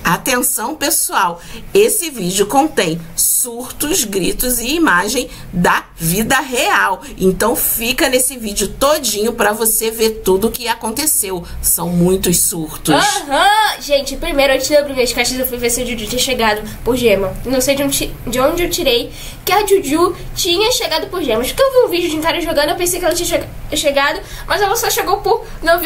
Atenção, pessoal, esse vídeo contém surtos, gritos e imagem da vida real. Então fica nesse vídeo todinho pra você ver tudo o que aconteceu. São muitos surtos. Gente, primeiro, antes de eu abrir as caixas, eu fui ver se a Juju tinha chegado por gema. Não sei de onde eu tirei que a Juju tinha chegado por gemas. Porque eu vi um vídeo de Intara jogando, eu pensei que ela tinha chegado, mas ela só chegou por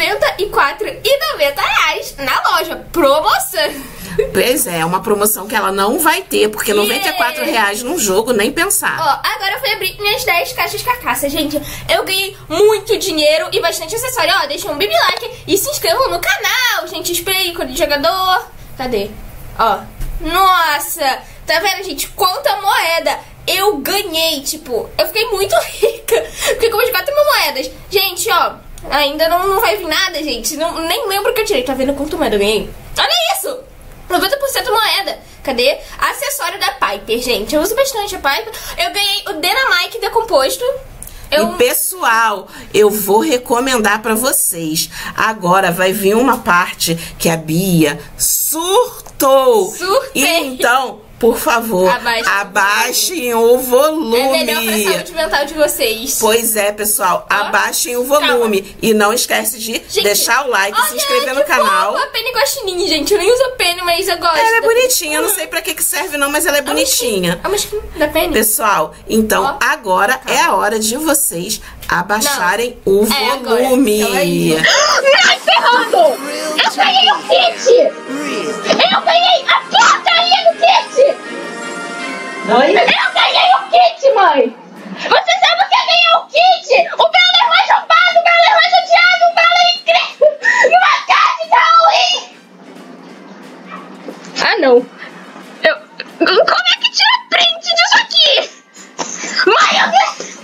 R$94,90 na loja. Promoção! Pois é, uma promoção que ela não vai ter, porque R$94 num jogo, nem pensar. Ó, agora eu fui abrir minhas 10 caixas carcaça, gente. Eu ganhei muito dinheiro e bastante acessório. Ó, deixa um baby like e se inscrevam no canal, gente. Spray, cor de jogador. Cadê? Ó, nossa, tá vendo, gente? Quanta moeda eu ganhei, tipo, eu fiquei muito rica. Fiquei com 4.000 moedas. Gente, ó, ainda não vai vir nada, gente. Nem lembro o que eu tirei. Tá vendo quanto moeda eu ganhei? Olha isso! 90% moeda. Cadê? Acessório da Piper, gente. Eu uso bastante a Piper. Eu ganhei o Dynamite decomposto. E pessoal, eu vou recomendar pra vocês. Agora vai vir uma parte que a Bia surtou. Surtei. Então, por favor, abaixem o volume. É melhor pra saúde mental de vocês. Pois é, pessoal, abaixem o volume. Calma. E não esquece de deixar o like, se inscrever no canal. A Penny Guaxinim, gente. Eu nem uso a Penny, mas eu gosto. Ela é bonitinha, eu não sei pra que serve não, mas ela é bonitinha. A masquinha da Penny. Pessoal, então agora é a hora de vocês abaixarem o volume. Não, ferrando! Eu ganhei o kit! Eu ganhei a porcaria do kit! Oi? Eu ganhei o kit, mãe! Você sabe o que é ganhar o kit? O Brawler mais roubado, o Brawler mais odiado, o Brawler incrível! Numa caixa de Halloween! Ah, não. Como é que tira print disso aqui? Mãe, eu ganhei...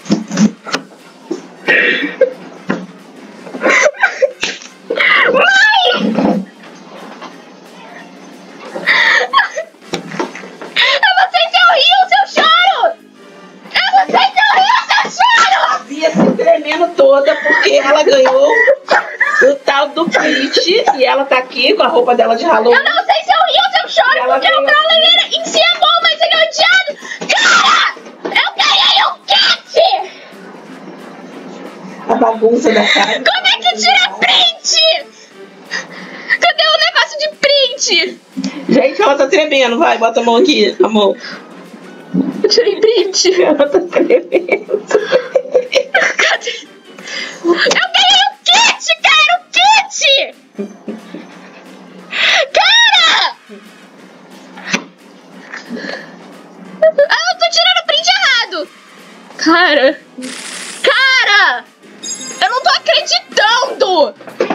Mãe! Eu não sei se eu rio ou se eu choro! Eu não sei se eu rio ou se eu choro! A Bia se tremendo toda porque ela ganhou o tal do kit e ela tá aqui com a roupa dela de Halloween. Eu não sei se eu rio ou se eu choro porque o Brawler em si é bom, mas ele é odiado! Cara! Eu ganhei o kit! A bagunça da casa. Como é que tira print? Cadê o negócio de print? Gente, ela tá tremendo. Vai, bota a mão aqui. A mão. Eu tirei print. Ela tá tremendo. Cadê? Eu ganhei o kit, cara! O kit! Cara! Eu tô tirando print errado. Cara! Eu não tô acreditando!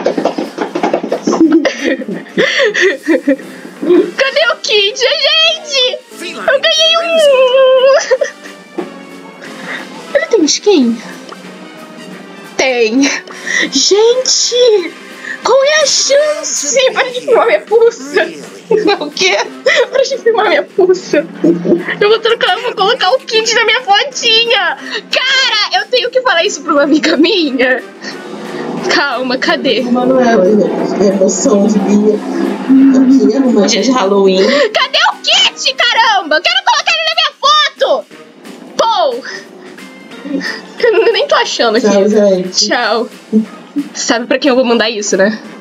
Cadê o kit, gente? Eu ganhei um... Ele tem skin? Tem. Gente! Qual é a chance? Para de filmar minha pulsa. O quê? Para de filmar minha pulsa. Eu vou colocar o kit na minha fotinha. Cara, eu tenho que falar isso pra uma amiga minha. Calma, cadê? Manuela, emoção de Bia. Aqui numa dia de Halloween. Cadê o kit, caramba? Eu quero colocar ele na minha foto. Pô. Eu nem tô achando aqui. Tchau, gente. Tchau. Sabe pra quem eu vou mandar isso, né?